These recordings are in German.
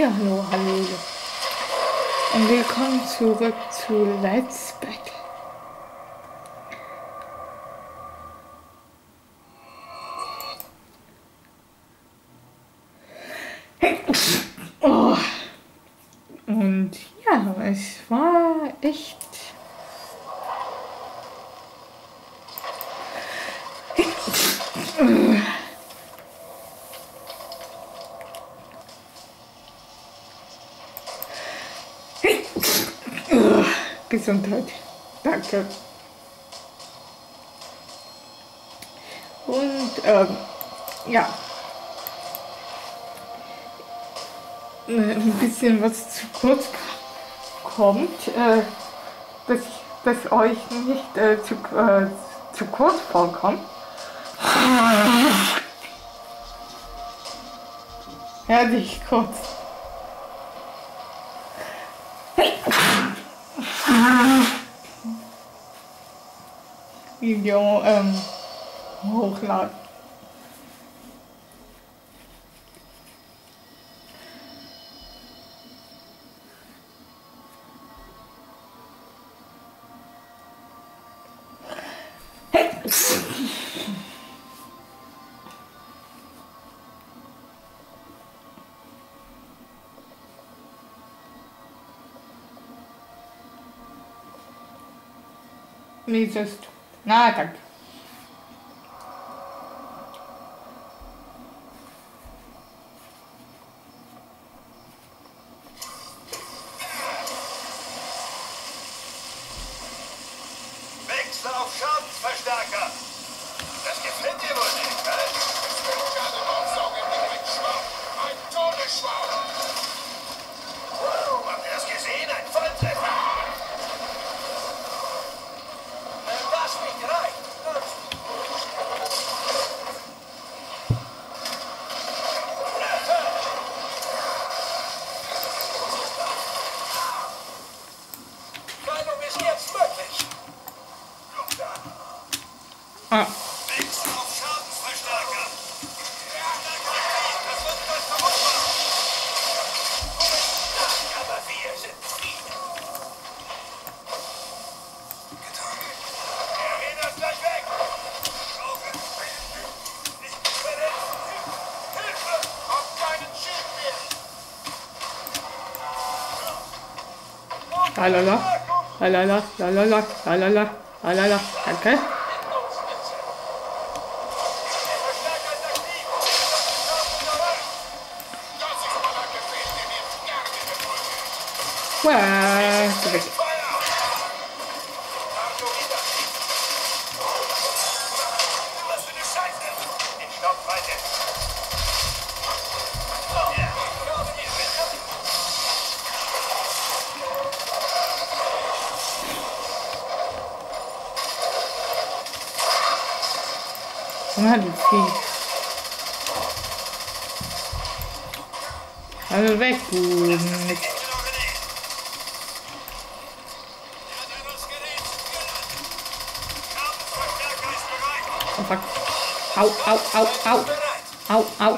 Ja, hallo, hallo. Und willkommen zurück zu Let's Battle. Oh. Und ja, es war echt... Gesundheit. Danke. Und ja, ein bisschen was zu kurz kommt, dass euch nicht zu kurz vorkommt. Herrlich kurz. Video hochladen. Wie ist es? Na, danke. Wechsel auf Schadensverstärker. Das gefällt dir wohl nicht, ne? Ich will Schaden mit einem Schwamm. Ein Todesschwamm. Wow, habt ihr das gesehen? Ein Volltreffer. Wenn das nicht reicht, Heilung ist jetzt möglich. Ah. Wechsel auf Schadensverstärker. Das wird gleich verwundbar. Aber wir sind Frieden. Getan. Der Arena ist gleich weg. Schaukel. Ich bin verletzt. Hilfe! Hab keinen Schild mehr. Lalala, lalala, lalala, lalala, lalala, danke. Wow, weg. Was für eine Scheiße! Den Stopp weiter! Na, du Vieh. Also weg, du. Oh, fuck. Au, au, au, au. Au, au.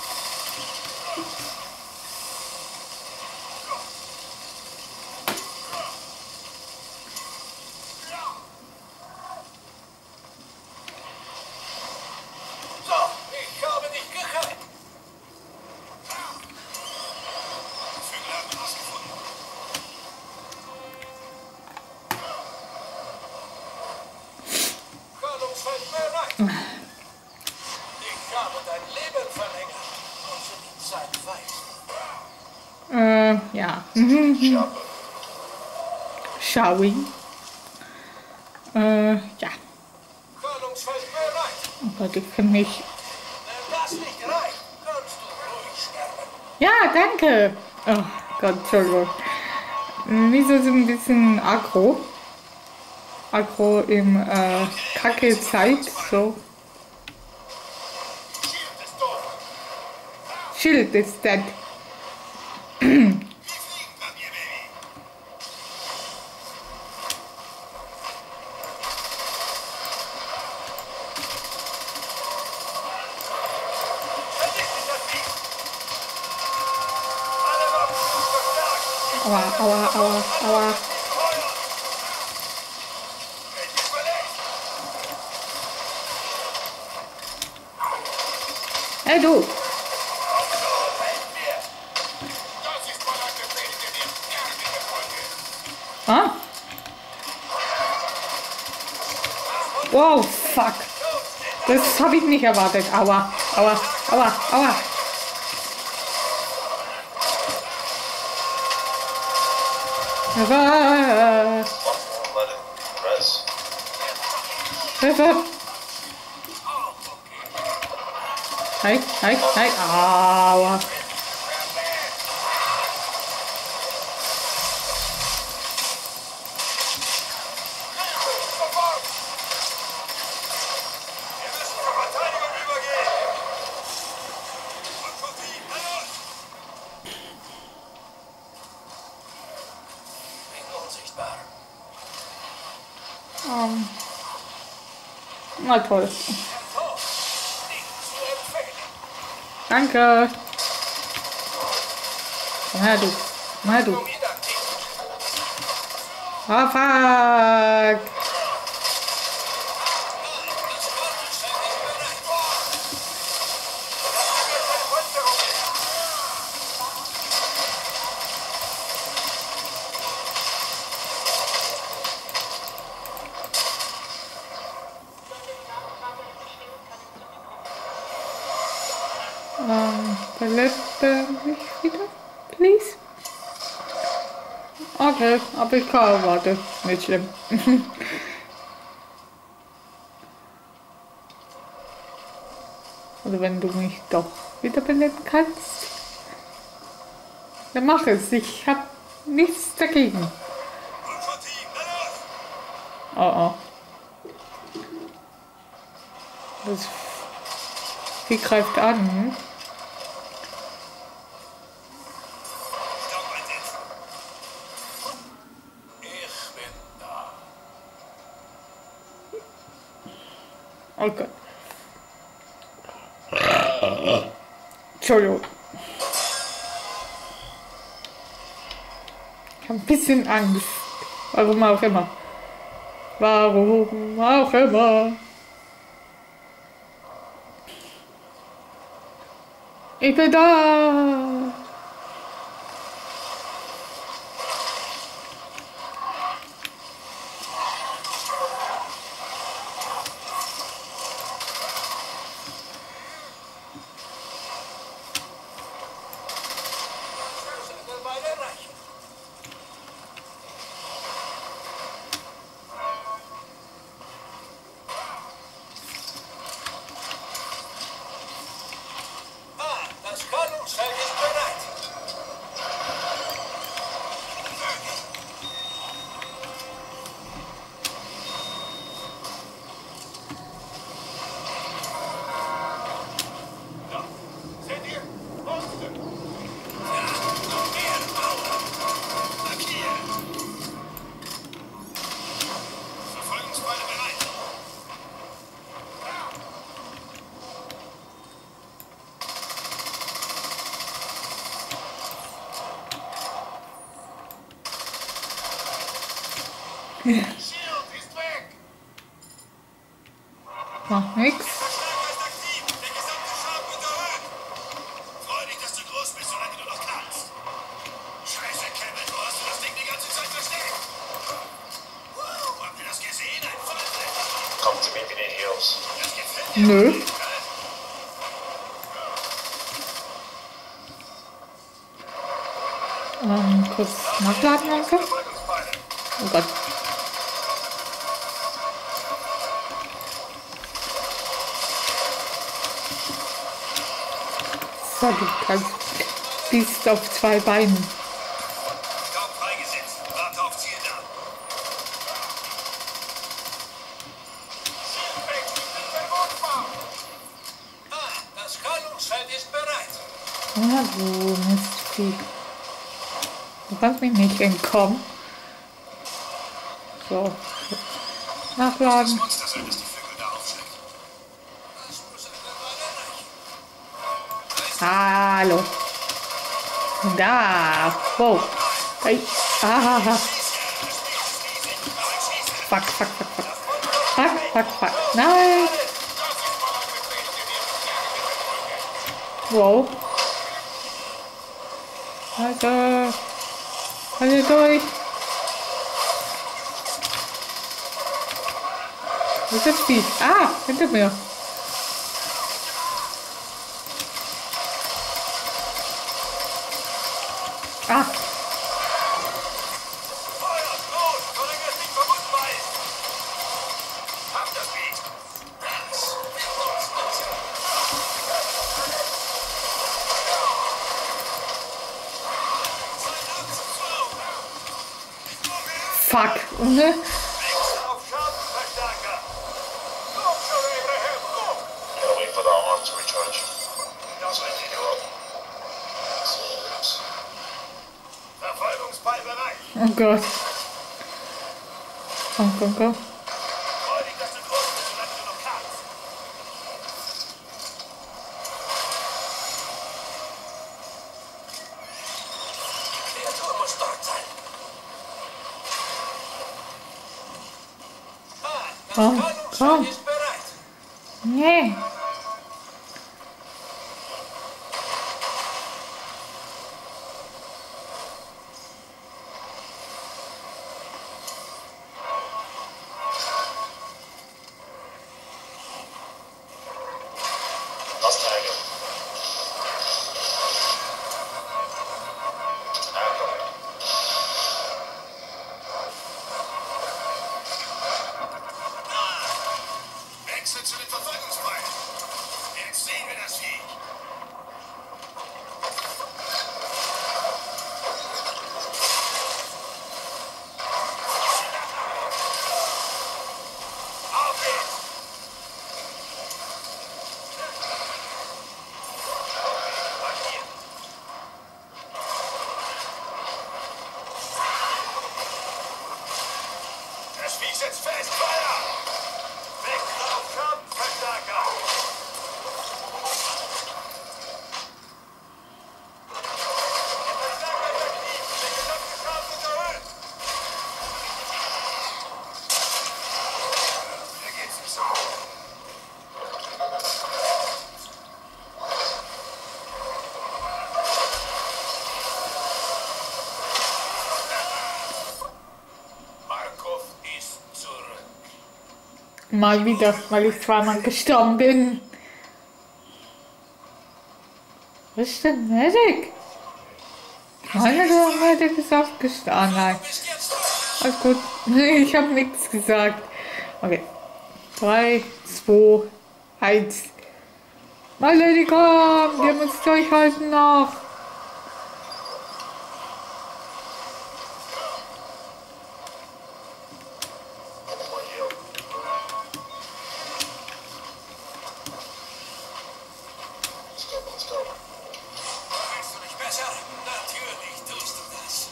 So, ich habe dich geheilt. Vögel haben rausgefunden. Körnungsfeld bereit. Ich habe dein Leben verlängert. Und für die Zeit weiß. Ja. Schappe. Shall we? Ja. Körnungsfeld bereit. Aber die finde ich. Wenn das nicht reicht, kannst du ruhig sterben. Ja, danke. Oh Gott, Entschuldigung. Wieso so ein bisschen aggro? Aggro im Kacke-Zeit, so. Shield ist tot. Shield is dead. Wir fliegen bei mir, Baby. Vernichtet das Vieh. Alle Aua, aua, aua, aua. Hey du! Ah? Wow, fuck. Das habe ich nicht erwartet. Aua, aua, aua, aua. Hilfe! Nein, nein, nein. Aua. Na toll. Danke. Komm her, du. Komm her, du. Oh, fuck. Verlässt mich wieder, please? Okay, aber ich kann warten. Nicht schlimm. Oder wenn du mich doch wiederbeleben kannst, dann mach es. Ich hab nichts dagegen. Oh oh. Das Vieh greift an. Oh Gott. Entschuldigung. Ich habe ein bisschen Angst. Warum auch immer. Warum auch immer. Ich bin da. Das Kanoncell ist bereit. Ja. Seht ihr? Monster. Ja, noch mehr Mauer. Markiert. Verfolgungsbeile bereit. Shield ist weg! Macht nix. Verstärker ist aktiv! Der gesamte Schaden wird erhöht! Freu dich, dass du groß bist, solange du noch kannst! Scheiße, Kevin, wo hast du das Ding die ganze Zeit versteckt? Wow, habt ihr das gesehen? Ein Volltreffer! Kommt zu mir in den Heels. Das gefällt dir! Nö. Kurz nachladen und so. Verfolgungsbeile! Oh Gott. So, du kannst bist auf zwei Beinen. Scout freigesetzt. Warte auf Ziel da. Shield weg! Ich bin verwundbar! Das Kanoncell ist bereit! Ah, du Mistvieh. Du kannst mich nicht entkommen. So. Nachladen. Monster sein, dass die Vögel da aufschreckt. Das muss eine Weile reichen. Hallo. Da. Wow. Ei. Ah. Fuck. Fuck. Nein. Wow. Also. Alle durch. Was ist das Vieh? Ah, hinter mir. Ah. Fuck. Verfolgungsball bereit. Oh Gott. Komm. Freu dich, dass du groß bist, solange du noch kannst. Die Kreatur muss dort sein. Das Kanonkstein ist bereit. Nee. Wechsel zu den Verfolgungsballen. Jetzt sehen wir das Vieh. Auf geht's. Markiert. Das Vieh setzt fest. Feuer! Wechsel auf Schadenverstärker. Verstärker ist aktiv. Der gesamte Schaden ist erhöht. Mir geht's nicht so. Markov ist zurück. Mal wieder, weil ich zweimal gestorben bin. Was ist denn Medic? Keiner der Medic ist aufgestanden. Nein. Du bist jetzt dran. Alles gut. Ich habe nichts gesagt. Okay. 3, 2, 1. Mal Lady, komm! Wir müssen durchhalten noch. Willst du dich besser? Natürlich tust du das.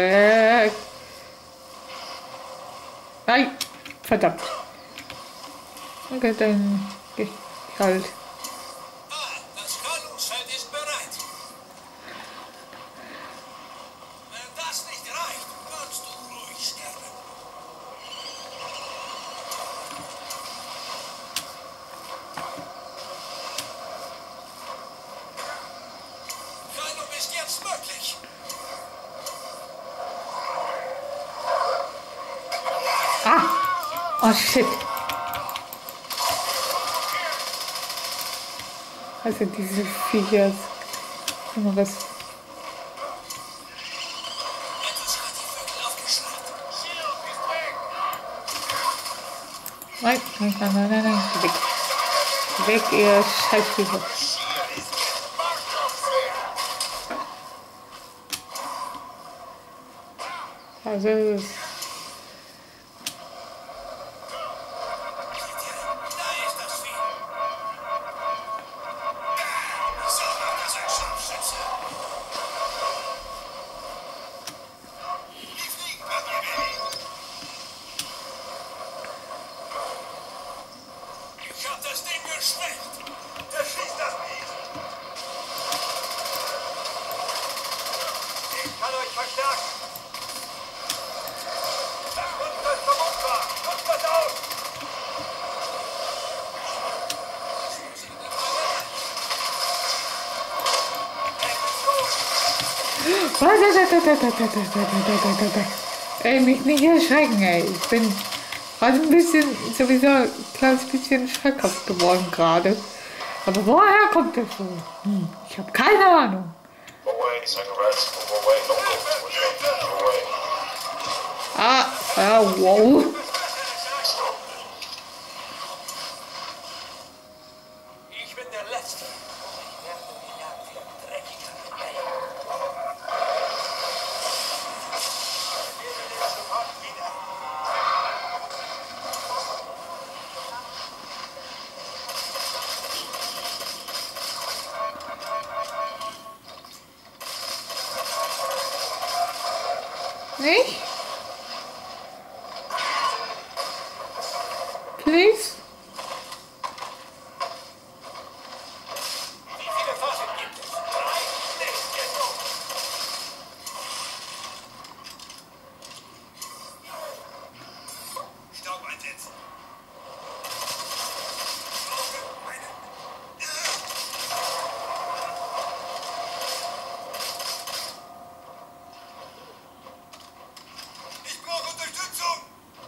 Nein, verdammt. Okay, dann geh ich halt. Das Kanonkstein ist bereit. Wenn das nicht reicht, kannst du ruhig sterben. Heilung ist jetzt möglich. Oh shit. Also diese Viecher. Immer was. Etwas hat die Vögel aufgeschnappt. Nein. Weg. Weg, ihr Scheißviecher. Also. Da ist das Vieh. So macht das ein Scharfschütze. Die fliegen bei mir, Baby. Ich hab das Ding geschwächt. Der schießt das Biest. Ich kann euch verstärken. Ey, mich nicht erschrecken, ey. Ich bin gerade ein bisschen, sowieso ein kleines bisschen schreckhaft geworden gerade. Aber woher kommt das so? Ich habe keine Ahnung. Wow. Ich bin der Letzte. Ich werde gejagt wie ein dreckiger Rebell. Wir sehen uns sofort wieder. Nicht? Please? Wie viele Phasen gibt es? 3? Nicht genug. Staub einsetzen. Ich brauche Unterstützung.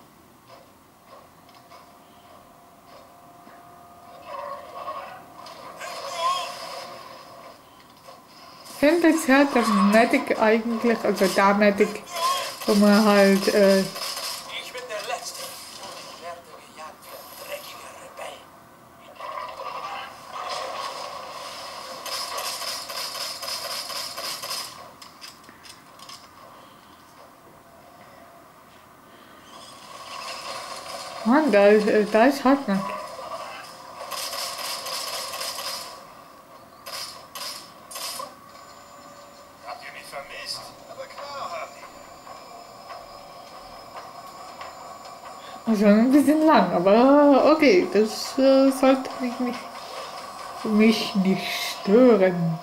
Ich finde bisher das Medic eigentlich, also da Medic, wo man halt, Ich bin der Letzte. Ich werde gejagt wie ein dreckiger Rebell. Mann, da ist Hartnack. Habt ihr mich vermisst? Aber klar habt ihr. Also ein bisschen lang, aber okay, das sollte mich nicht stören.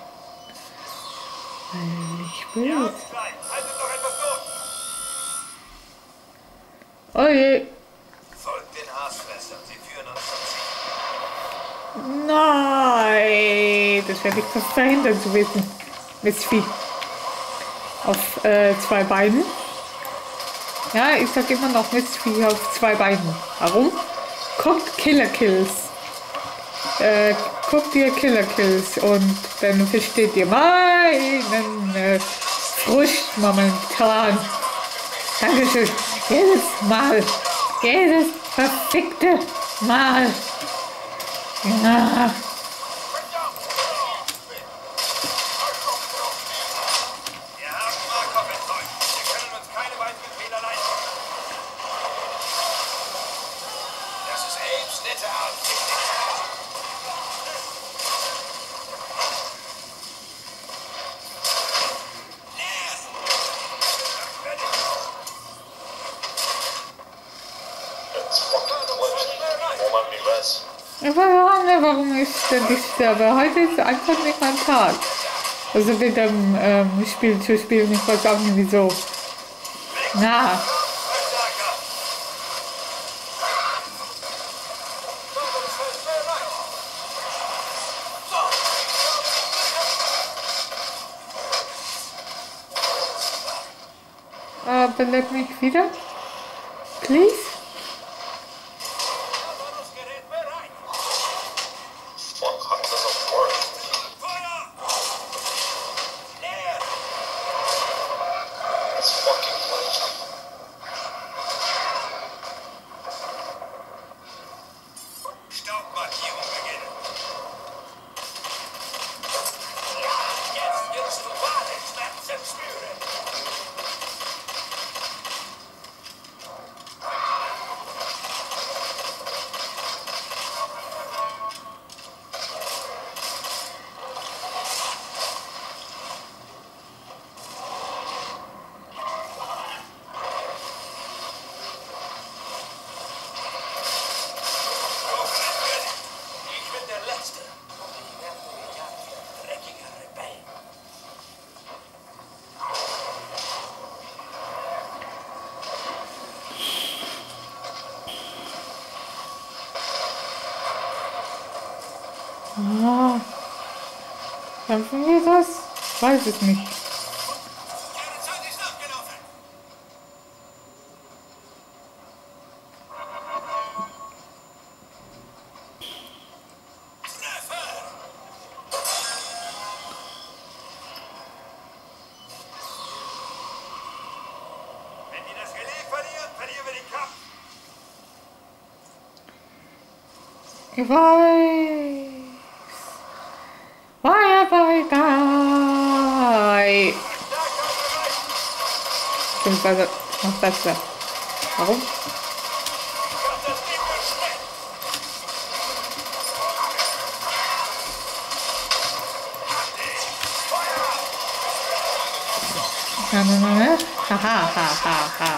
Weil ich will Ja, jetzt. Klein, haltet doch etwas durch. Oh je. Folgt den Aasfressern, sie führen uns zum Ziel. Nein, das hätte ich fast verhindert zu wissen. Mistvieh. Auf 2 Beinen. Ja, ich sag immer noch Mistvieh auf 2 Beinen. Warum? Guckt Killer Kills. Guckt ihr Killer Kills und dann versteht ihr meinen Frust momentan. Dankeschön. Jedes Mal. Jedes verfickte Mal. Ja. Wir haben Markov enttäuscht. Wir können uns keine weiteren Fehler leisten. Das ist Apes nette Art. Warum ist denn die Sterbe? Heute ist einfach nicht mein Tag. Also mit dem Spiel zu spielen, ich weiß auch nicht wieso. Na, belebt mich wieder. Please? Gerät bereit. Fuck, how does it work? Feuer! Leer! It's fucking glitched. Staubmarkierung beginnen. Ja, jetzt wirst du wahre Schmerzen spüren. Ich bin der Letzte. Ich werde gejagt wie ein dreckiger Rebell. Ah, kämpfen wir das? Weiß es nicht. Ich weiß. Bye, bye, bye. Beziehungsweise noch besser. Warum? Ha, ha, ha, ha, ha.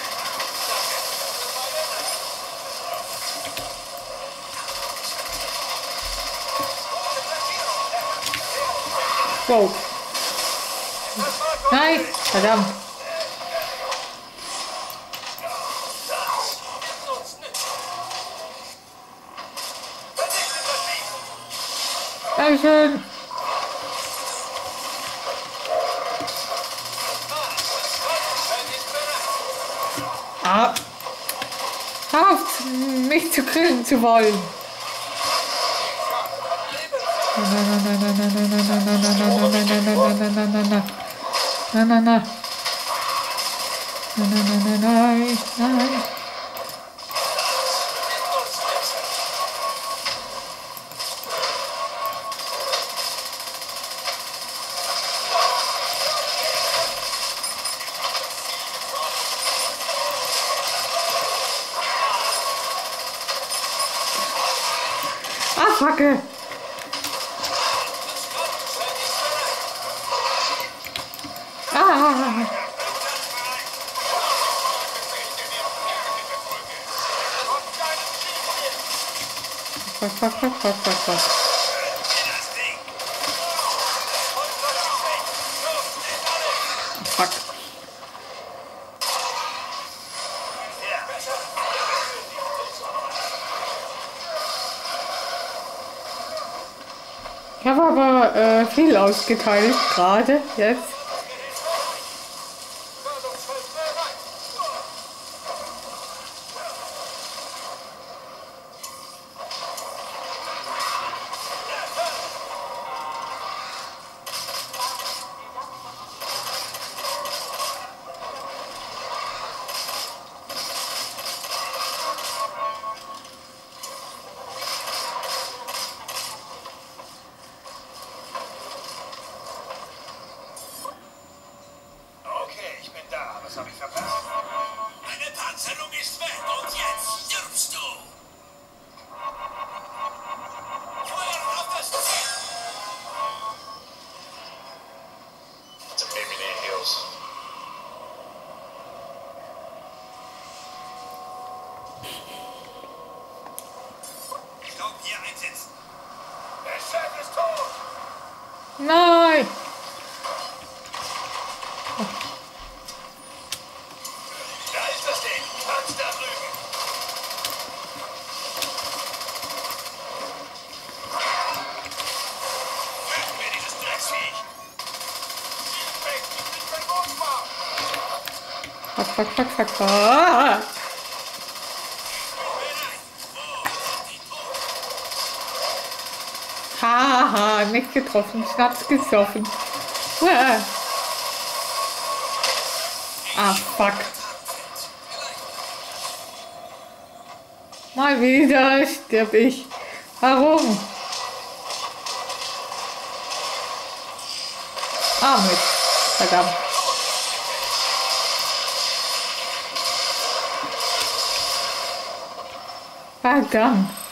Wow. Nein, verdammt. Dankeschön. Ah. Hör auf, mich zu grillen zu wollen. Nein. Ah, Facke. Ah. Fuck. Fuck. Ich habe aber viel ausgeteilt gerade jetzt. Okay, ich bin da. Was habe ich verpasst? Meine Panzerung ist weg und jetzt stirbst du! Feuer auf das Ziel! The baby need heals. Ich glaube, hier einsetzen. Der Chef ist tot! Nein! Da ist das Ding. Tanz da drüben. Töten wir dieses Drecksviech. Weg, ich bin verwundbar. Fuck. Ah! Haha, nicht getroffen, Schnaps gesoffen. Ah, fuck. Mal wieder stirb ich. Warum? Ah, Mist. Verdammt. Verdammt.